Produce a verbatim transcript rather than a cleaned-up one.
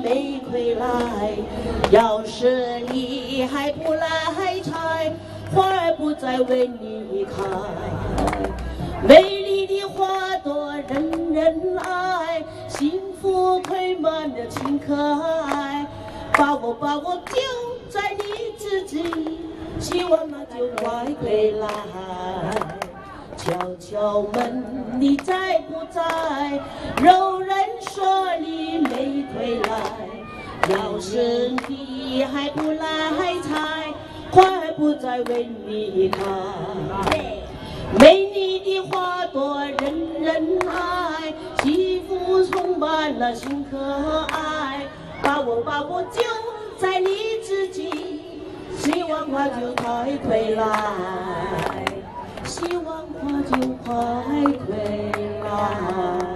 没回来。要是你还不来采，花儿不再为你开。美丽的花朵人人爱，幸福陪满了情可爱。把我把我丢在你自己，希望那就快回来。敲敲门，你在不在？有人说你没回来。要是你还不来采，花儿不再为你开。美丽的花朵人人爱，幸福充满了心可爱。把我把我丢在你自己，希望花就快回来，希望花就快回来。